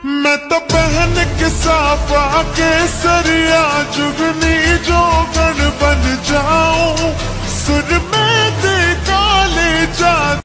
मैं तो पहन के साफा के सरिया जुगनी जो